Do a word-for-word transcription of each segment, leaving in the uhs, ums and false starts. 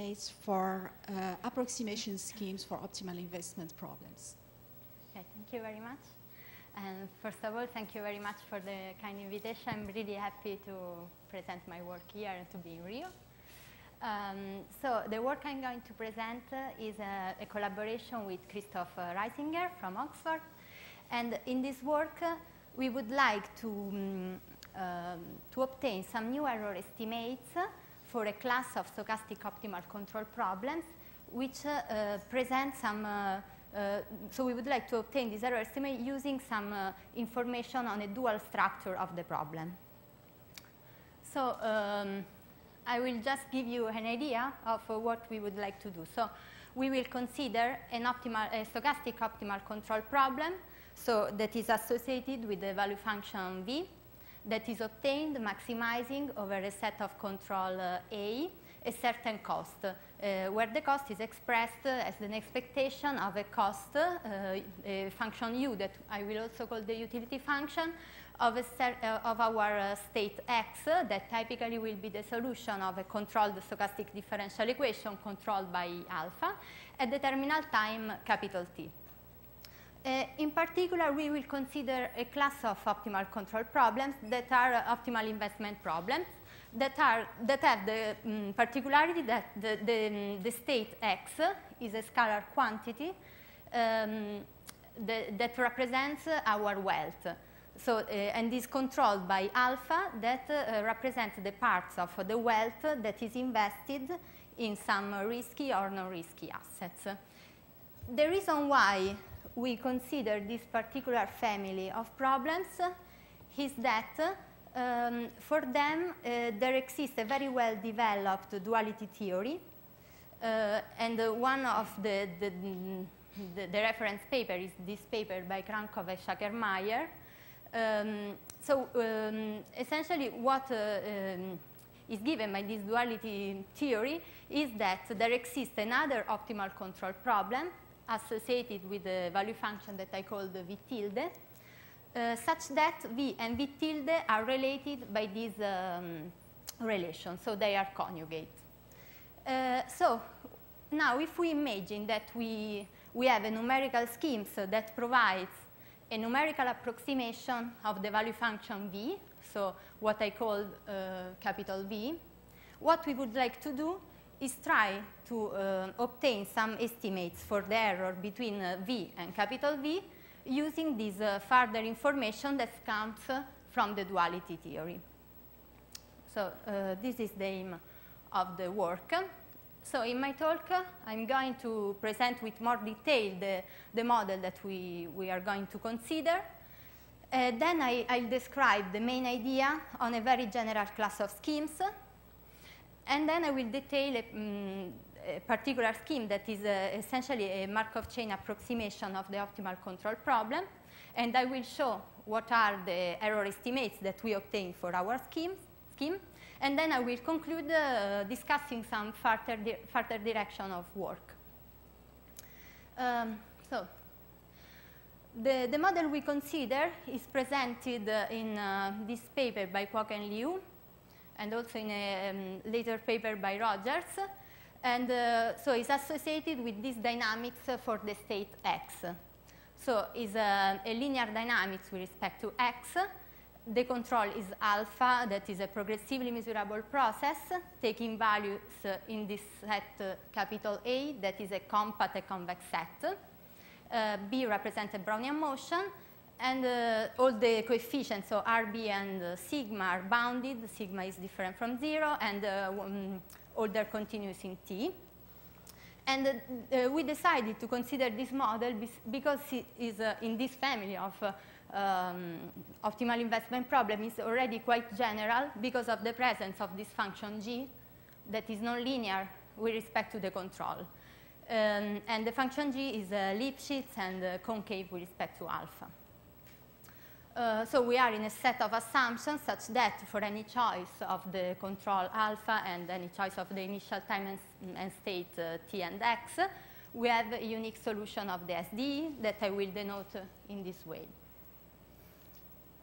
estimates for uh, approximation schemes for optimal investment problems. Okay, thank you very much. And first of all, thank you very much for the kind invitation. I'm really happy to present my work here and to be in Rio. Um, so the work I'm going to present uh, is a, a collaboration with Christoph uh, Reisinger from Oxford. And in this work, uh, we would like to, um, um, to obtain some new error estimates uh, for a class of stochastic optimal control problems, which uh, uh, present some, uh, uh, so we would like to obtain this error estimate using some uh, information on a dual structure of the problem. So um, I will just give you an idea of uh, what we would like to do. So we will consider an optimal, a stochastic optimal control problem, so that is associated with the value function V, that is obtained maximizing over a set of control uh, A a certain cost, uh, where the cost is expressed uh, as an expectation of a cost, uh, a function U that I will also call the utility function, of, a uh, of our uh, state X uh, that typically will be the solution of a controlled stochastic differential equation controlled by alpha at the terminal time capital T. Uh, in particular, we will consider a class of optimal control problems that are uh, optimal investment problems that, are, that have the um, particularity that the, the, the state X is a scalar quantity um, the, that represents uh, our wealth. So, uh, and is controlled by alpha that uh, represents the parts of the wealth that is invested in some risky or non-risky assets. The reason why we consider this particular family of problems is that um, for them uh, there exists a very well developed duality theory, uh, and uh, one of the, the, the, the reference paper is this paper by Krankov and Schachermayer. Um, so um, essentially what uh, um, is given by this duality theory is that there exists another optimal control problem associated with the value function that I call the V tilde, uh, such that V and V tilde are related by this um, relation, so they are conjugate. Uh, so now if we imagine that we, we have a numerical scheme so that provides a numerical approximation of the value function V, so what I call uh, capital V, what we would like to do is try to uh, obtain some estimates for the error between uh, V and capital V using this uh, further information that comes uh, from the duality theory. So uh, this is the aim of the work. So in my talk, uh, I'm going to present with more detail the, the model that we, we are going to consider. Uh, then I, I'll describe the main idea on a very general class of schemes. And then I will detail a, um, a particular scheme that is uh, essentially a Markov chain approximation of the optimal control problem. And I will show what are the error estimates that we obtain for our scheme. scheme. And then I will conclude uh, discussing some further, di further direction of work. Um, so the, the model we consider is presented uh, in uh, this paper by Kwok and Liu, and also in a um, later paper by Rogers. And uh, so it's associated with this dynamics uh, for the state X. So it's a, a linear dynamics with respect to X. The control is alpha, that is a progressively measurable process, taking values uh, in this set uh, capital A, that is a compact a convex set. Uh, B represents a Brownian motion. And uh, all the coefficients, so R B and uh, sigma, are bounded. Sigma is different from zero, and uh, um, all their continuous in T. And uh, uh, we decided to consider this model because it is uh, in this family of uh, um, optimal investment problem is already quite general because of the presence of this function G that is nonlinear with respect to the control. Um, and the function G is uh, Lipschitz and uh, concave with respect to alpha. Uh, so we are in a set of assumptions such that for any choice of the control alpha and any choice of the initial time and, and state uh, T and X, we have a unique solution of the S D E that I will denote uh, in this way.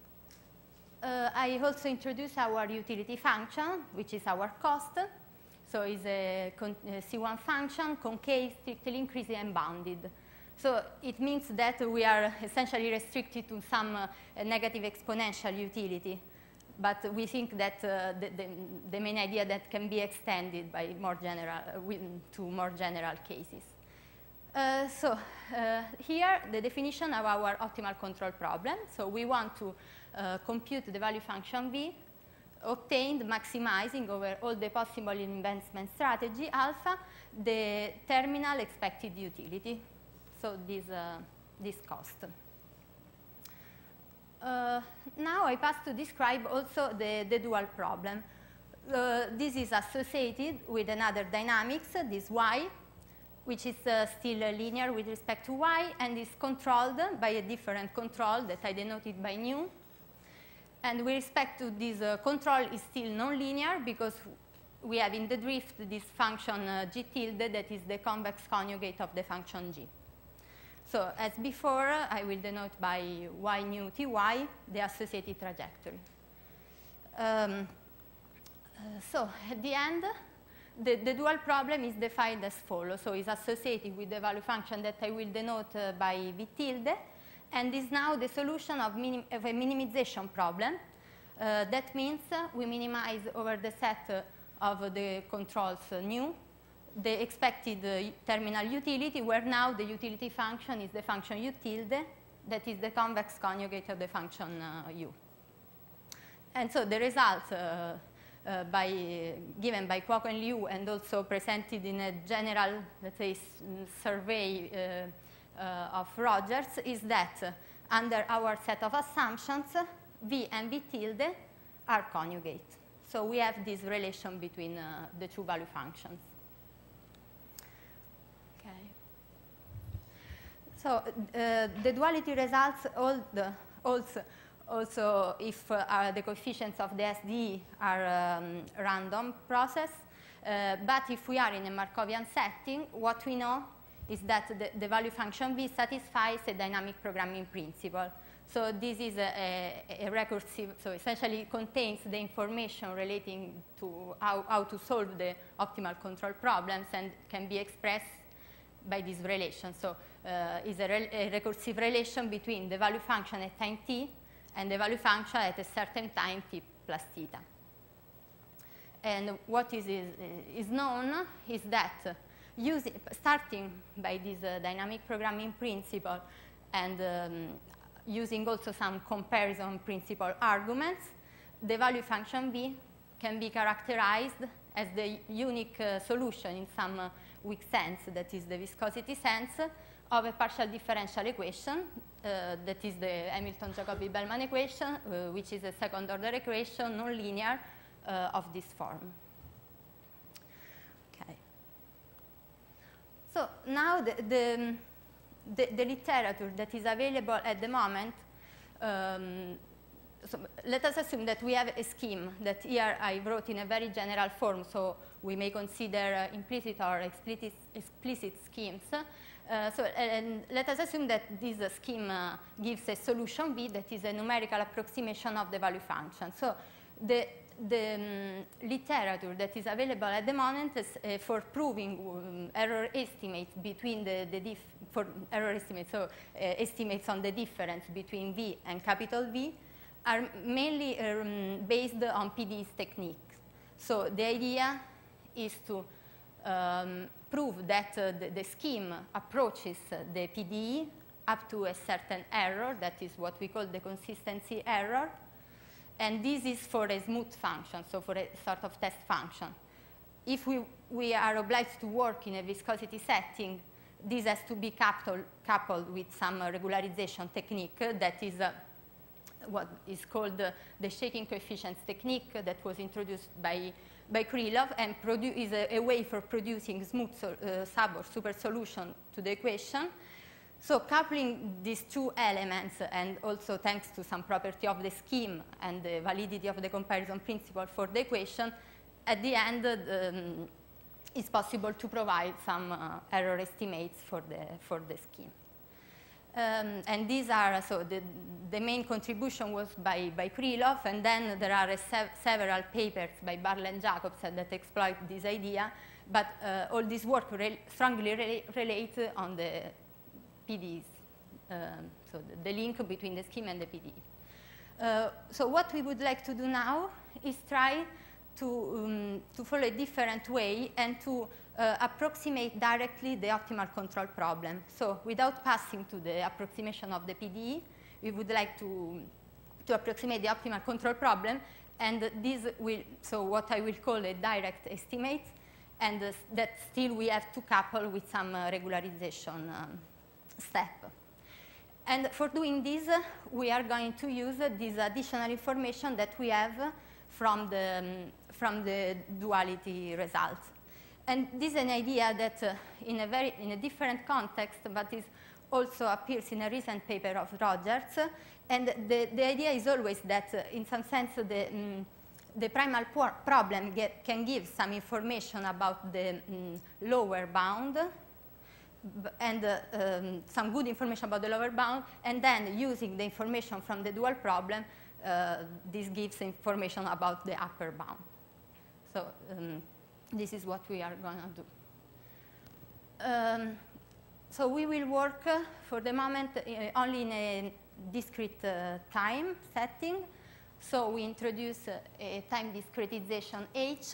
Uh, I also introduce our utility function, which is our cost. So So it's a, a C one function, concave, strictly increasing, and bounded. So it means that we are essentially restricted to some uh, negative exponential utility. But we think that uh, the, the, the main idea that can be extended by more general, uh, to more general cases. Uh, so uh, here, the definition of our optimal control problem. So we want to uh, compute the value function V obtained maximizing over all the possible investment strategy alpha the terminal expected utility. So this, uh, this cost. Uh, now I pass to describe also the, the dual problem. Uh, this is associated with another dynamics, this Y, which is uh, still uh, linear with respect to Y and is controlled by a different control that I denoted by nu. And with respect to this uh, control is still nonlinear because we have in the drift this function uh, g tilde that is the convex conjugate of the function g. So as before, uh, I will denote by y nu ty the associated trajectory. Um, uh, so at the end, the, the dual problem is defined as follows. So it's associated with the value function that I will denote uh, by v tilde, and is now the solution of, minim of a minimization problem. Uh, that means uh, we minimize over the set uh, of the controls uh, nu the expected uh, terminal utility, where now the utility function is the function u tilde, that is the convex conjugate of the function uh, u. And so the result uh, uh, by, uh, given by Kwok and Liu and also presented in a general, let's say, survey uh, uh, of Rogers is that uh, under our set of assumptions, V and V tilde are conjugate. So we have this relation between uh, the two value functions. Okay. So uh, the duality results all the, also, also if uh, are the coefficients of the S D E are um, random process. Uh, but if we are in a Markovian setting, what we know is that the, the value function V satisfies a dynamic programming principle. So this is a, a, a recursive, so essentially it contains the information relating to how, how to solve the optimal control problems and can be expressed by this relation. So uh, is a, re a recursive relation between the value function at time t and the value function at a certain time t plus theta. And what is, is, is known is that using, starting by this uh, dynamic programming principle and um, using also some comparison principle arguments, the value function V can be characterized as the unique uh, solution in some uh, weak sense, that is the viscosity sense, of a partial differential equation, uh, that is the Hamilton-Jacobi-Bellman equation, uh, which is a second order equation, nonlinear, uh, of this form. Okay. So now the, the The, the literature that is available at the moment, um, so let us assume that we have a scheme that here I wrote in a very general form, so we may consider uh, implicit or explicit, explicit schemes. Uh, so and let us assume that this uh, scheme uh, gives a solution V that is a numerical approximation of the value function. So the The um, literature that is available at the moment is, uh, for proving um, error estimates between the, the diff for error estimates, so uh, estimates on the difference between V and capital V are mainly um, based on P D E's techniques. So the idea is to um, prove that uh, the, the scheme approaches uh, the P D E up to a certain error, that is what we call the consistency error. And this is for a smooth function, so for a sort of test function. If we, we are obliged to work in a viscosity setting, this has to be coupled, coupled with some uh, regularization technique uh, that is uh, what is called uh, the shaking coefficients technique uh, that was introduced by, by Krylov and is a, a way for producing smooth so, uh, sub or super solution to the equation. So coupling these two elements, and also thanks to some property of the scheme and the validity of the comparison principle for the equation, at the end um, it's possible to provide some uh, error estimates for the, for the scheme. Um, and these are, so the, the main contribution was by, by Krylov, and then there are sev several papers by Barle and Jacobsen that exploit this idea, but uh, all this work re strongly re relates on the P D Es, um, so the, the link between the scheme and the P D E. Uh, so what we would like to do now is try to, um, to follow a different way and to Uh, approximate directly the optimal control problem. So without passing to the approximation of the P D E, we would like to, to approximate the optimal control problem, and this will, so what I will call a direct estimate, and uh, that still we have to couple with some uh, regularization um, step. And for doing this, uh, we are going to use uh, this additional information that we have from the, um, from the duality results. And this is an idea that uh, in, a very, in a different context, but it also appears in a recent paper of Rogers. Uh, and the, the idea is always that, uh, in some sense, the, um, the primal problem get, can give some information about the um, lower bound, and uh, um, some good information about the lower bound, and then using the information from the dual problem, uh, this gives information about the upper bound. So. Um, This is what we are going to do. Um, so we will work uh, for the moment uh, only in a discrete uh, time setting. So we introduce uh, a time discretization H.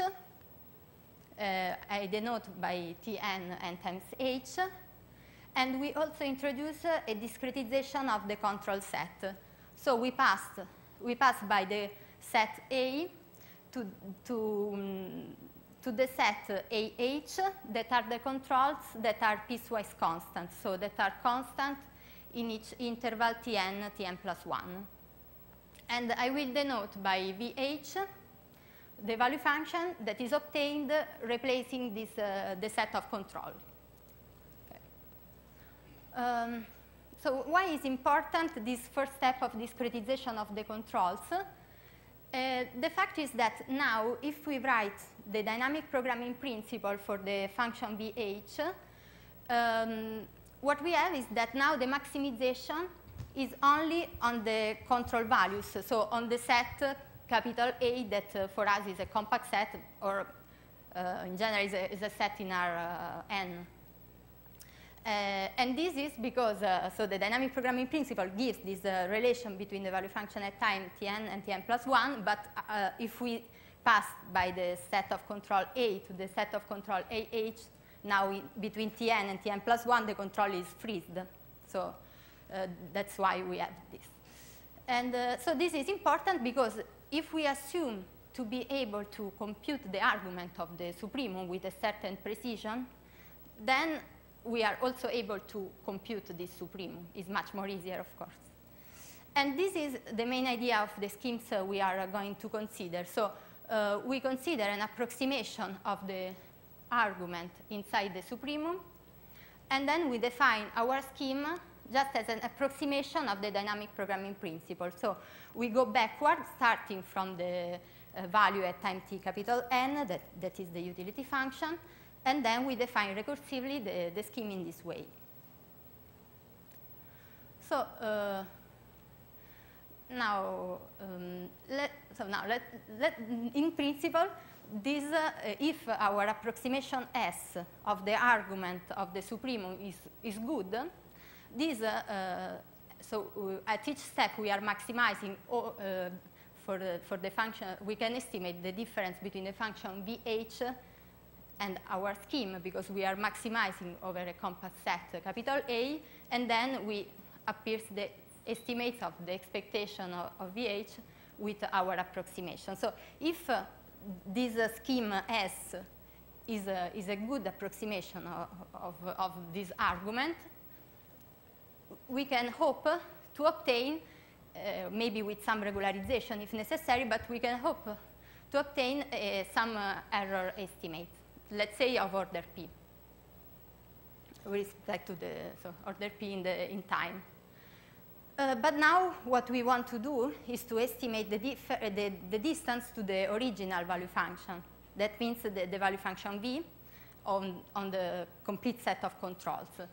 Uh, I denote by Tn n times H. And we also introduce uh, a discretization of the control set. So we passed, we pass by the set A to, to um, to the set A H that are the controls that are piecewise constant, so that are constant in each interval Tn, Tn plus one. And I will denote by V H the value function that is obtained replacing this, uh, the set of control. Okay. Um, so why is important this first step of discretization of the controls? Uh, the fact is that now, if we write the dynamic programming principle for the function V H, um, what we have is that now the maximization is only on the control values, so on the set uh, capital A that uh, for us is a compact set, or uh, in general is a, is a set in R uh, N. Uh, and this is because, uh, so the dynamic programming principle gives this uh, relation between the value function at time Tn and Tn plus one, but uh, if we pass by the set of control A to the set of control A H, now we, between Tn and Tn plus one, the control is freezed. So uh, that's why we have this. And uh, so this is important because if we assume to be able to compute the argument of the supremum with a certain precision, then we are also able to compute this supremum. It's much more easier, of course. And this is the main idea of the schemes uh, we are uh, going to consider. So uh, we consider an approximation of the argument inside the supremum, and then we define our scheme just as an approximation of the dynamic programming principle. So we go backward, starting from the uh, value at time t capital N, that, that is the utility function, and then we define recursively the, the scheme in this way. So uh, now, um, let, so now let, let, in principle, this, uh, if our approximation S of the argument of the supremum is, is good, this, uh, uh, so uh, at each step we are maximizing all, uh, for, the, for the function, we can estimate the difference between the function V H and our scheme, because we are maximizing over a compact set, uh, capital A, and then we appears the estimates of the expectation of, of V H with our approximation. So if uh, this uh, scheme S is a, is a good approximation of, of, of this argument, we can hope to obtain, uh, maybe with some regularization if necessary, but we can hope to obtain uh, some uh, error estimate, let's say of order P, with respect to the so order P in, the, in time. Uh, but now what we want to do is to estimate the, uh, the, the distance to the original value function. That means the, the value function V on, on the complete set of controls.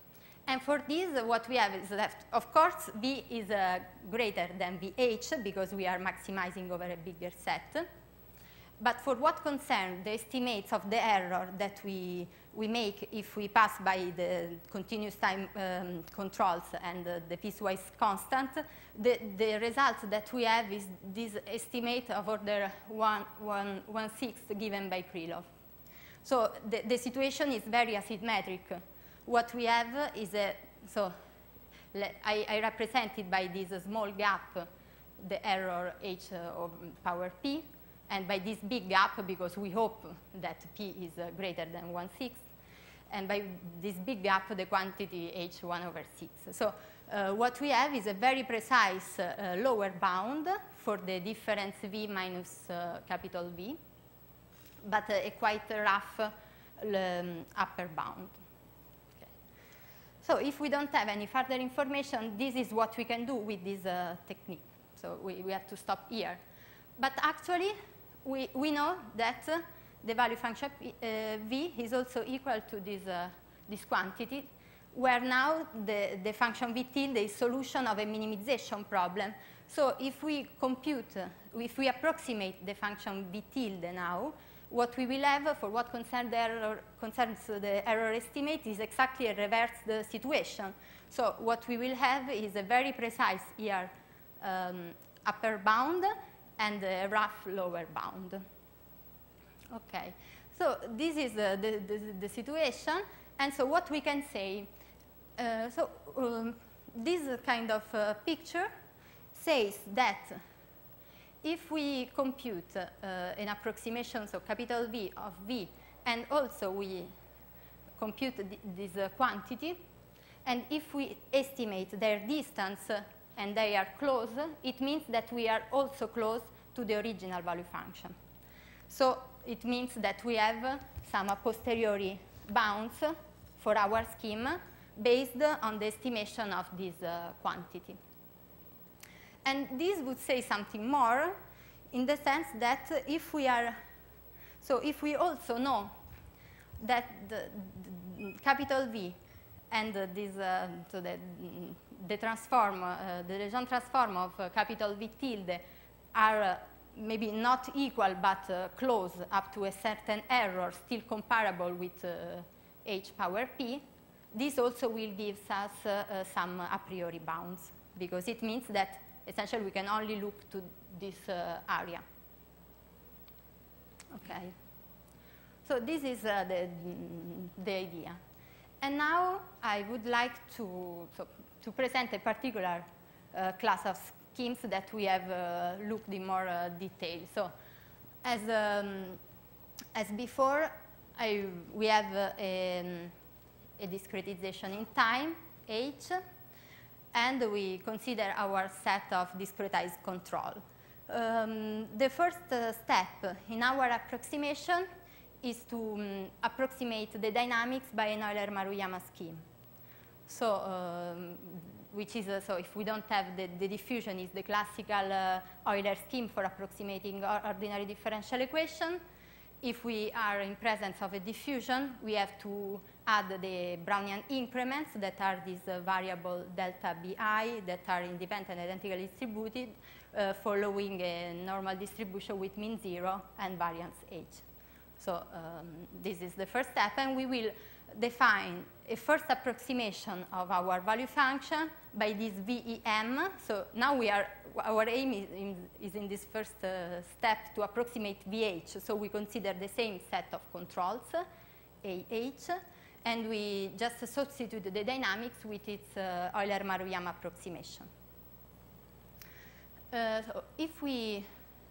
And for this, what we have is left, of course, V is uh, greater than V H because we are maximizing over a bigger set. But for what concerns the estimates of the error that we, we make if we pass by the continuous time um, controls and uh, the piecewise constant, the, the result that we have is this estimate of order one, one, one sixth given by Krylov. So the, the situation is very asymmetric. What we have is a, so I, I represented by this small gap the error h of power p, and by this big gap, because we hope that p is uh, greater than one sixth, and by this big gap, the quantity h one over six. So uh, what we have is a very precise uh, lower bound for the difference v minus uh, capital V, but uh, a quite rough um, upper bound. Okay. So if we don't have any further information, this is what we can do with this uh, technique. So we, we have to stop here. But actually, we, we know that uh, the value function uh, V is also equal to this, uh, this quantity, where now the, the function V tilde is solution of a minimization problem. So if we compute, uh, if we approximate the function V tilde now, what we will have for what concern the error, concerns the error estimate is exactly a reverse situation. So what we will have is a very precise here um, upper bound and a rough lower bound. Okay, so this is uh, the, the, the situation. And so what we can say, uh, so um, this kind of uh, picture says that if we compute uh, an approximation, so capital V of V, and also we compute th this uh, quantity, and if we estimate their distance uh, and they are close, it means that we are also close to the original value function. So it means that we have uh, some a posteriori bounds for our scheme based on the estimation of this uh, quantity. And this would say something more in the sense that if we are, so if we also know that the, the capital V and uh, this, uh, so the, the transform, uh, the Legendre transform of uh, capital V tilde are uh, maybe not equal but uh, close up to a certain error, still comparable with uh, h power p, this also will give us uh, uh, some a priori bounds, because it means that essentially we can only look to this uh, area. Okay. So this is uh, the, the idea. And now I would like to, so, to present a particular uh, class of schemes that we have uh, looked in more uh, detail. So as, um, as before, I, we have uh, a, a discretization in time, H, and we consider our set of discretized control. Um, the first uh, step in our approximation is to um, approximate the dynamics by an Euler-Maruyama scheme. So, um, which is, uh, so if we don't have the, the diffusion, is the classical uh, Euler scheme for approximating ordinary differential equation. If we are in presence of a diffusion, we have to add the Brownian increments that are this uh, variable delta bi that are independent and identically distributed uh, following a normal distribution with mean zero and variance h. So um, this is the first step, and we will define a first approximation of our value function by this V E M. So now we are, our aim is in, is in this first uh, step to approximate V H. So we consider the same set of controls, A H, and we just substitute the dynamics with its uh, Euler-Maruyama approximation. Uh, so if we,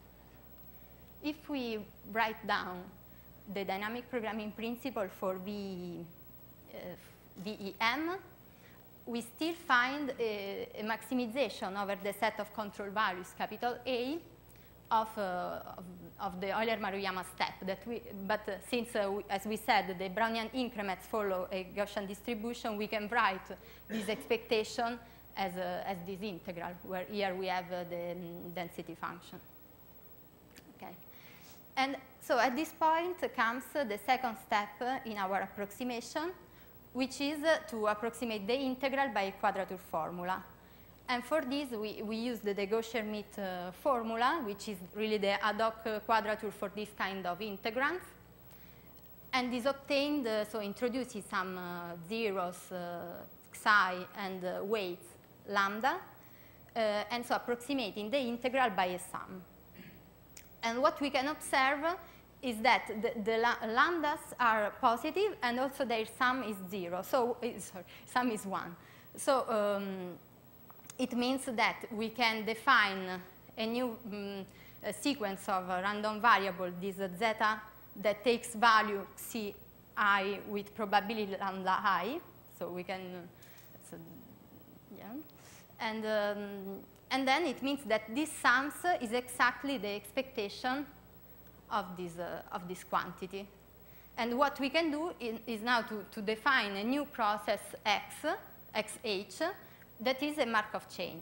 if we write down the dynamic programming principle for V, uh, V E M, we still find a, a maximization over the set of control values, capital A, of, uh, of, of the Euler-Maruyama step. That we, but uh, since, uh, we, as we said, the Brownian increments follow a Gaussian distribution, we can write this expectation as, a, as this integral, where here we have uh, the um, density function. Okay. And so at this point comes uh, the second step uh, in our approximation, which is uh, to approximate the integral by a quadrature formula. And for this, we, we use the de Gaucher-Schmidt uh, formula, which is really the ad hoc uh, quadrature for this kind of integrants. And is obtained, uh, so introduces some uh, zeros, uh, xi, and uh, weights, lambda, uh, and so approximating the integral by a sum. And what we can observe is that the, the lambdas are positive, and also their sum is zero. So, uh, sorry, sum is one. So, um, it means that we can define a new um, a sequence of a random variable, this uh, zeta, that takes value ci with probability lambda I. So we can, uh, so, yeah. And, um, and then it means that this sums is exactly the expectation of this, uh, of this quantity. And what we can do in, is now to, to define a new process x, xh, that is a Markov chain.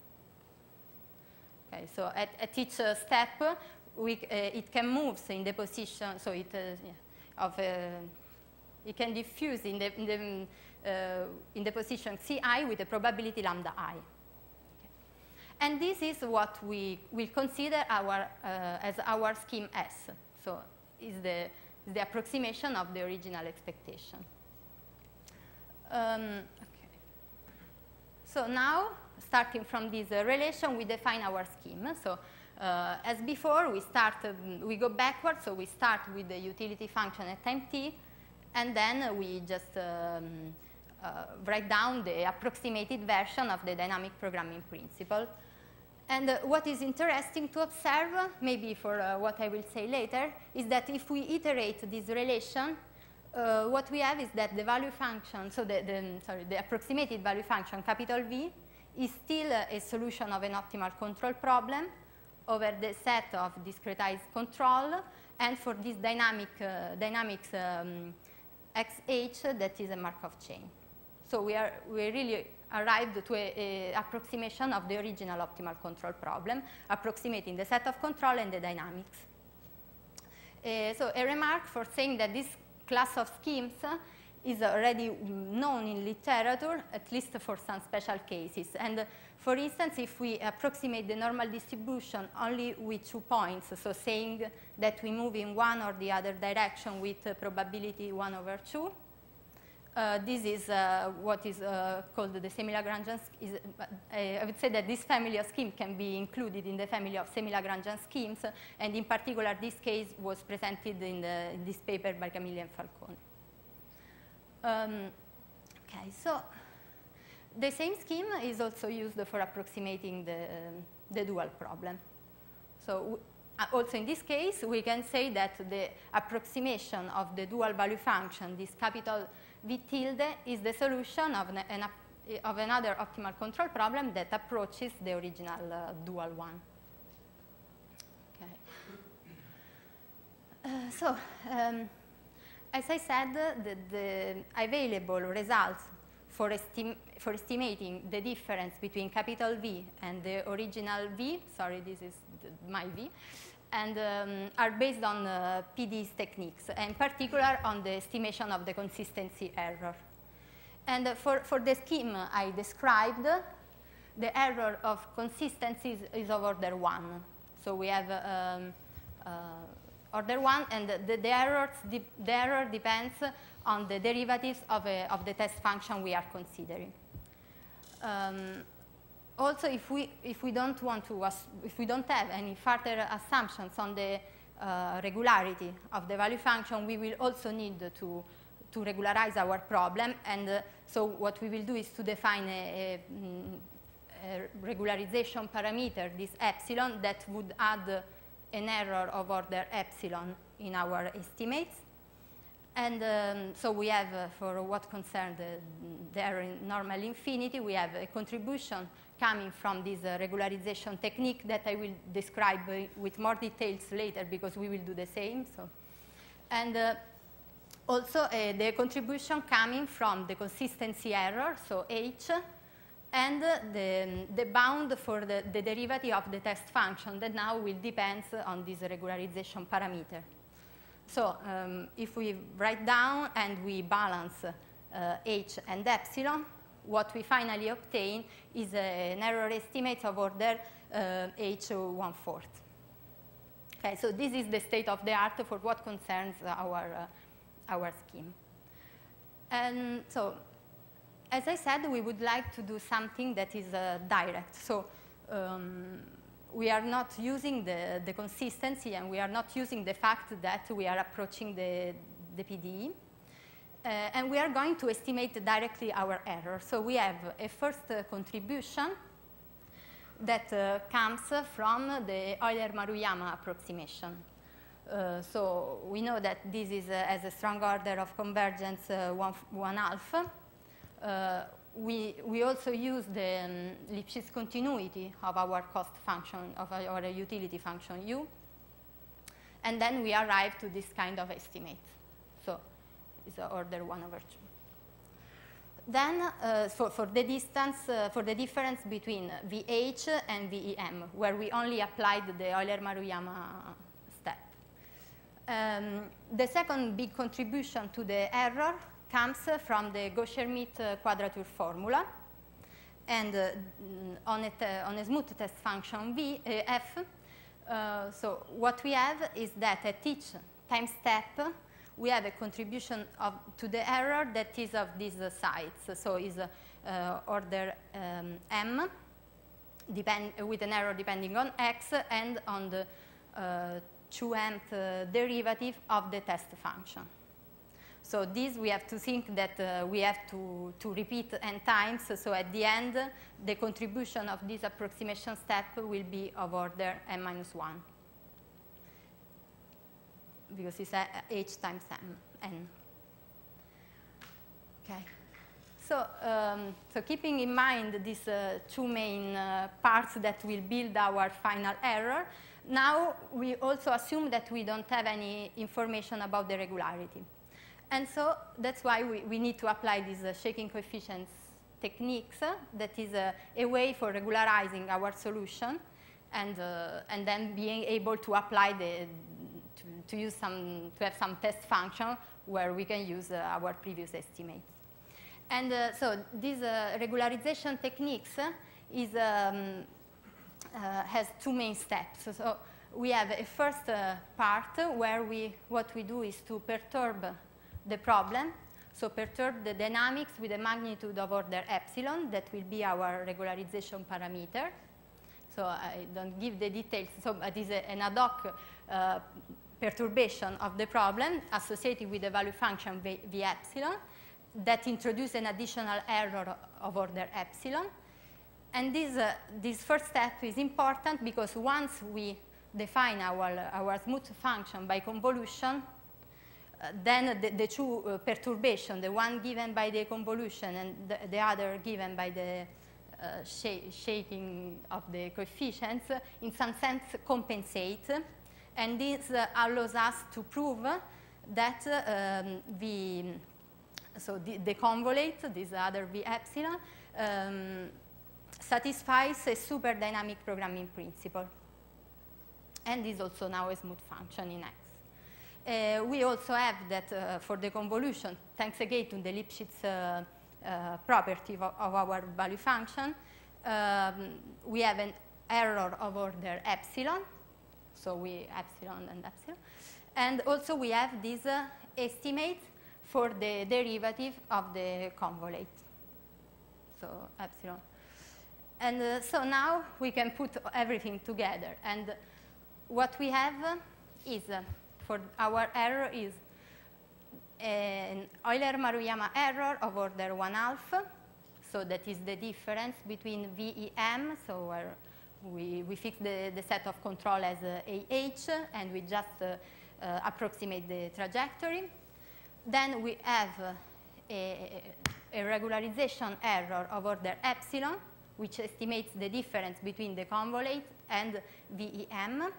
Okay, so at, at each uh, step, we, uh, it can move in the position, so it, uh, yeah, of, uh, it can diffuse in the, in the, uh, in the position ci with a probability lambda I. Okay. And this is what we will consider our, uh, as our scheme S. So is the, is the approximation of the original expectation. Um, So now, starting from this uh, relation, we define our scheme. So uh, as before, we start, um, we go backwards. So we start with the utility function at time t, and then uh, we just um, uh, write down the approximated version of the dynamic programming principle. And uh, what is interesting to observe, maybe for uh, what I will say later, is that if we iterate this relation, Uh, what we have is that the value function, so the, the, sorry, the approximated value function, capital V, is still uh, a solution of an optimal control problem over the set of discretized control, and for this dynamic uh, dynamics um, xh, that is a Markov chain. So we are we really arrived to an approximation of the original optimal control problem, approximating the set of control and the dynamics. Uh, so a remark for saying that this class of schemes is already known in literature, at least for some special cases. And uh, for instance, if we approximate the normal distribution only with two points, so saying that we move in one or the other direction with uh, probability one over two, uh, this is uh, what is uh, called the semi-Lagrangian scheme. Uh, I would say that this family of schemes can be included in the family of semi-Lagrangian schemes, and in particular, this case was presented in, the, in this paper by Camilli and Falcone. Um, okay, so the same scheme is also used for approximating the, um, the dual problem. So uh, also in this case, we can say that the approximation of the dual value function, this capital V tilde, is the solution of, an, an, of another optimal control problem that approaches the original uh, dual one. Okay. Uh, so, um, as I said, the, the available results for, estim for estimating the difference between capital V and the original V, sorry, this is the, my V, and um, are based on uh, P D's techniques, and in particular on the estimation of the consistency error. And uh, for, for the scheme I described, the error of consistency is, is of order one. So we have um, uh, order one, and the, the, errors de the error depends on the derivatives of, a, of the test function we are considering. Um, Also, if we, if we don't want to, if we don't have any further assumptions on the uh, regularity of the value function, we will also need to, to regularize our problem. And uh, so what we will do is to define a, a, a regularization parameter, this epsilon, that would add an error of order epsilon in our estimates. And um, so we have, uh, for what concerns the, the error in normal infinity, we have a contribution coming from this uh, regularization technique that I will describe uh, with more details later, because we will do the same. So, and uh, also uh, the contribution coming from the consistency error, so H, and uh, the, the bound for the, the derivative of the test function that now will depend on this regularization parameter. So um, if we write down and we balance uh, h and epsilon, what we finally obtain is a, an error estimate of order uh, h one fourth. Okay, so this is the state of the art for what concerns our, uh, our scheme. And so, as I said, we would like to do something that is uh, direct. So um, we are not using the, the consistency, and we are not using the fact that we are approaching the, the P D E. Uh, and we are going to estimate directly our error. So we have a first uh, contribution that uh, comes from the Euler-Maruyama approximation. Uh, so we know that this is uh, as a strong order of convergence uh, one, one half. Uh, we, we also use the um, Lipschitz continuity of our cost function, of our utility function u. And then we arrive to this kind of estimate. So it's order one over two. Then uh, for, for the distance, uh, for the difference between V H and V E M, where we only applied the Euler-Maruyama step. Um, the second big contribution to the error comes from the Gauss-Hermite uh, quadrature formula. And uh, on, it, uh, on a smooth test function V, uh, F, uh, so what we have is that at each time step, we have a contribution of, to the error that is of these uh, size. So is uh, uh, order um, m, depend, with an error depending on x and on the uh, two nth uh, derivative of the test function. So this we have to think that uh, we have to, to repeat n times. So at the end, the contribution of this approximation step will be of order n minus one. Because it's uh, h times m, n. Okay. So, um, so keeping in mind these uh, two main uh, parts that will build our final error, now we also assume that we don't have any information about the regularity. And so that's why we, we need to apply these uh, shaking coefficients techniques. Uh, that is uh, a way for regularizing our solution and, uh, and then being able to apply the To, to use some, to have some test function where we can use uh, our previous estimates. And uh, so this uh, regularization techniques uh, is, um, uh, has two main steps. So, so we have a first uh, part where we, what we do is to perturb the problem. So perturb the dynamics with a magnitude of order epsilon. That will be our regularization parameter. So I don't give the details. So it is a, an ad hoc uh, perturbation of the problem associated with the value function v, v epsilon that introduces an additional error of order epsilon. And this, uh, this first step is important because once we define our, our smooth function by convolution, uh, then the, the two uh, perturbations, the one given by the convolution and the, the other given by the uh, sh shaking of the coefficients, uh, in some sense compensate. And this uh, allows us to prove that uh, um, the, so the, the convolate, this other V epsilon, um, satisfies a super dynamic programming principle. And is also now a smooth function in X. Uh, we also have that uh, for the convolution, thanks again to the Lipschitz uh, uh, property of, of our value function, um, we have an error of order epsilon. So we epsilon and epsilon. And also we have this uh, estimate for the derivative of the convolate. So epsilon. And uh, so now we can put everything together. And what we have uh, is, uh, for our error is an Euler-Maruyama error of order one half. So that is the difference between V E M, so where We, we fix the, the set of control as uh, A H, and we just uh, uh, approximate the trajectory. Then we have uh, a, a regularization error of order epsilon, which estimates the difference between the convolate and V E M.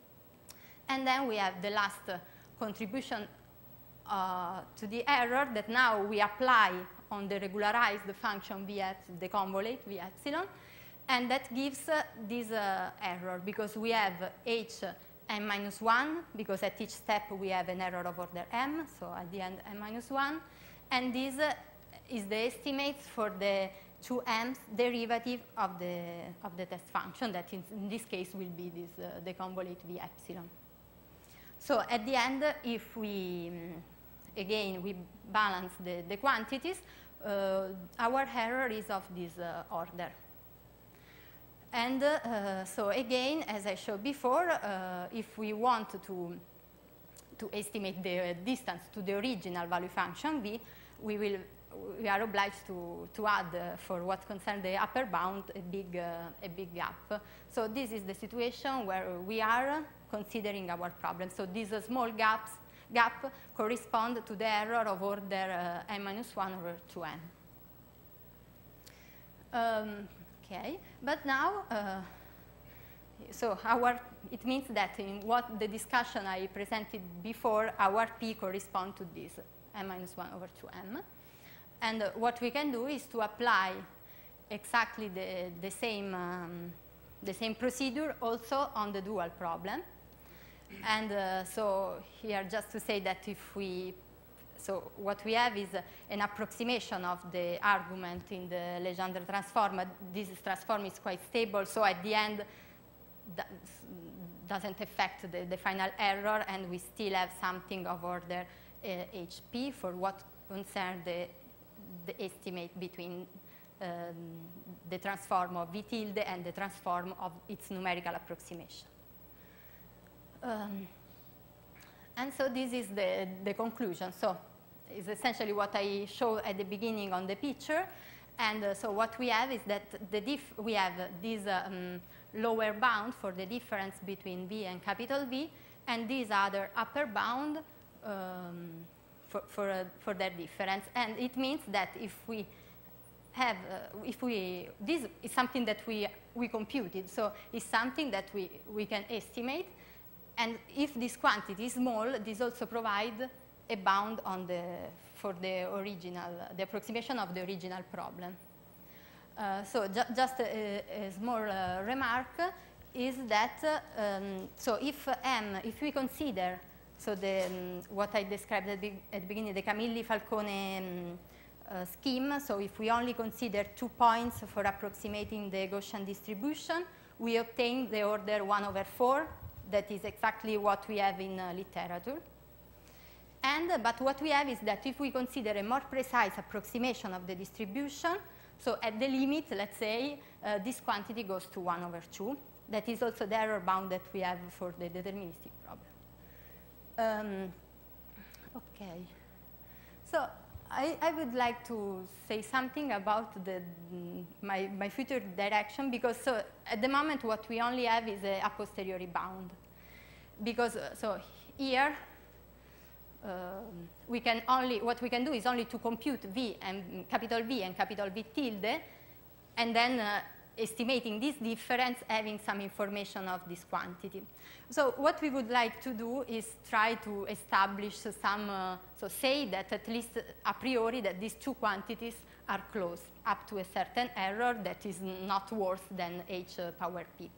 And then we have the last uh, contribution uh, to the error that now we apply on the regularized function V epsilon, the convolate V epsilon. And that gives uh, this uh, error because we have h n minus one, because at each step we have an error of order m, so at the end n minus one. And this uh, is the estimates for the two m's derivative of the, of the test function that in, in this case will be this, uh, the convolute v epsilon. So at the end, if we, um, again, we balance the, the quantities, uh, our error is of this uh, order. And uh, so again, as I showed before, uh, if we want to, to estimate the distance to the original value function v, we will we are obliged to, to add, uh, for what concerns the upper bound, a big, uh, a big gap. So this is the situation where we are considering our problem. So these uh, small gaps gap correspond to the error of order uh, n minus one over two n. Um, okay, but now, uh, so our, it means that in what the discussion I presented before, our p corresponds to this n minus one over two m. And uh, what we can do is to apply exactly the, the, same, um, the same procedure also on the dual problem. And uh, so here just to say that if we, so what we have is uh, an approximation of the argument in the Legendre transform. This transform is quite stable, so at the end that doesn't affect the, the final error, and we still have something of order uh, H P for what concerns the the estimate between um, the transform of V tilde and the transform of its numerical approximation. Um, and so this is the, the conclusion. So it's essentially what I showed at the beginning on the picture. And uh, so what we have is that the diff we have uh, this um, lower bound for the difference between V and capital V, and this other upper bound um, For, for, uh, for their difference. And it means that if we have, uh, if we, this is something that we, we computed, so it's something that we, we can estimate. And if this quantity is small, this also provides a bound on the, for the original, the approximation of the original problem. Uh, so ju just a, a small uh, remark is that, uh, um, so if M, if we consider So the, um, what I described at, be at the beginning, the Camilli-Falcone um, uh, scheme, so if we only consider two points for approximating the Gaussian distribution, we obtain the order one over four. That is exactly what we have in uh, literature. And, uh, but what we have is that if we consider a more precise approximation of the distribution, so at the limit, let's say, uh, this quantity goes to one over two. That is also the error bound that we have for the deterministic problem. Um, okay, so I, I would like to say something about the, my, my future direction, because so at the moment what we only have is a, a posteriori bound. Because uh, so here uh, we can only, what we can do is only to compute V and capital V and capital V tilde, and then uh, estimating this difference, having some information of this quantity. So what we would like to do is try to establish some, uh, so say that at least a priori that these two quantities are close up to a certain error that is not worse than h power p.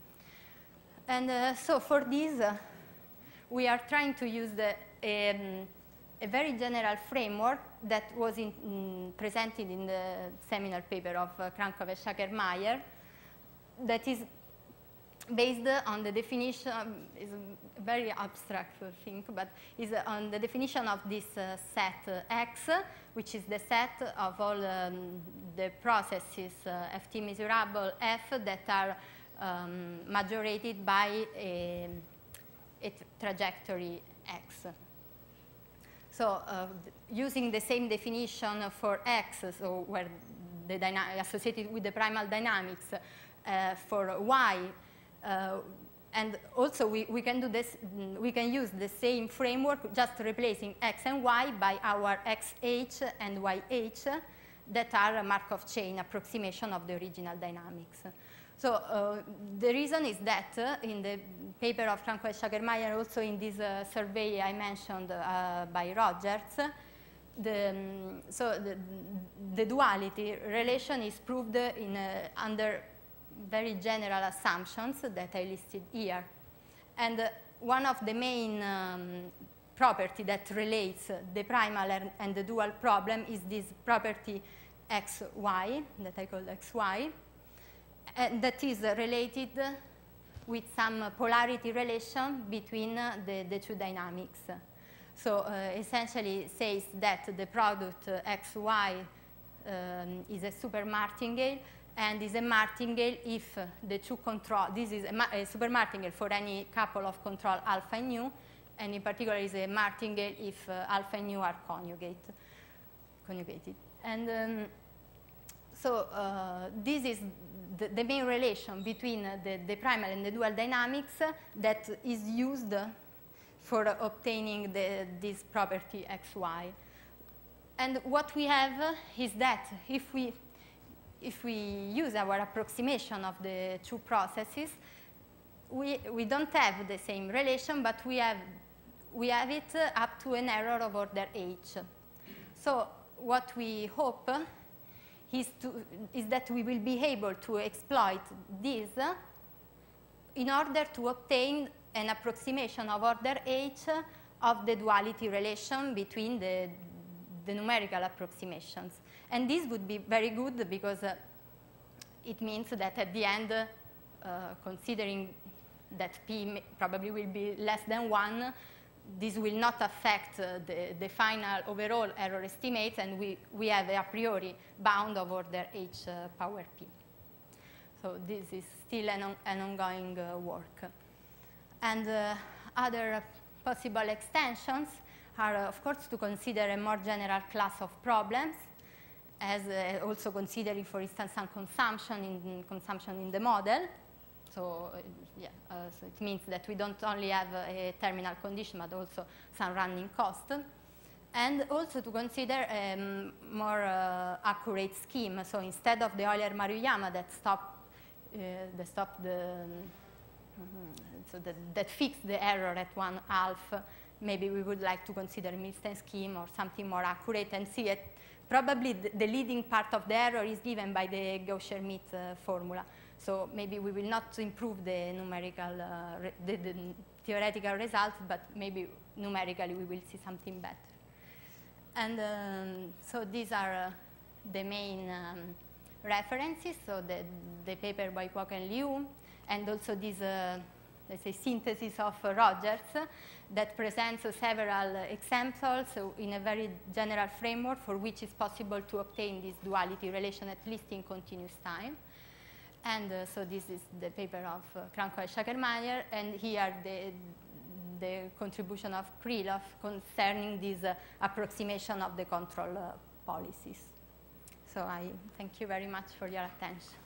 And uh, so for this, uh, we are trying to use the, um, a very general framework that was in, mm, presented in the seminal paper of uh, Krankov and Schacker-Meyer, that is based on the definition, is a very abstract thing, but is on the definition of this uh, set uh, X, which is the set of all um, the processes uh, F T measurable F that are um, majorated by a, a trajectory X. So uh, using the same definition for X, so where the associated with the primal dynamics, uh, for Y, uh, and also we, we can do this, we can use the same framework, just replacing X and Y by our X H and Y H that are a Markov chain approximation of the original dynamics. So uh, the reason is that uh, in the paper of Krankov and Schacker-Meyer, also in this uh, survey I mentioned uh, by Rogers, the, um, so the, the duality relation is proved in, uh, under very general assumptions that I listed here. And uh, one of the main um, property that relates the primal and the dual problem is this property xy, that I call xy, and that is related with some polarity relation between the, the two dynamics. So uh, essentially says that the product uh, xy um, is a super martingale and is a martingale if uh, the two control, this is a, a super martingale for any couple of control alpha and nu, and in particular is a martingale if uh, alpha and nu are conjugate, conjugated. And um, so uh, this is the, the main relation between uh, the, the primal and the dual dynamics uh, that is used uh, for uh, obtaining the, this property xy. And what we have uh, is that if we, if we use our approximation of the two processes, we, we don't have the same relation, but we have, we have it uh, up to an error of order h. So what we hope uh, is, to, is that we will be able to exploit this uh, in order to obtain an approximation of order h of the duality relation between the, the numerical approximations. And this would be very good because uh, it means that at the end, uh, considering that p probably will be less than one, this will not affect uh, the, the final overall error estimates, and we, we have a priori bound of order h uh, power p. So this is still an, on, an ongoing uh, work. And uh, other possible extensions are, uh, of course, to consider a more general class of problems, as uh, also considering, for instance, some consumption in, consumption in the model. So, uh, yeah, uh, so it means that we don't only have uh, a terminal condition, but also some running cost. And also to consider a um, more uh, accurate scheme. So instead of the Euler-Maruyama that stop, uh, that stop the, mm-hmm, so that, that fix the error at one half, maybe we would like to consider a Milstein scheme or something more accurate and see it. Probably the, the leading part of the error is given by the Gauss-Schmidt uh, formula. So maybe we will not improve the numerical, uh, re the, the theoretical results, but maybe numerically we will see something better. And um, so these are uh, the main um, references. So the, the paper by Kwok and Liu, and also this, uh, let's say, synthesis of uh, Rogers uh, that presents uh, several uh, examples uh, in a very general framework for which it's possible to obtain this duality relation at least in continuous time. And uh, so this is the paper of uh, Kranko-Schachermayer, and here the, the contribution of Krylov concerning this uh, approximation of the control uh, policies. So I thank you very much for your attention.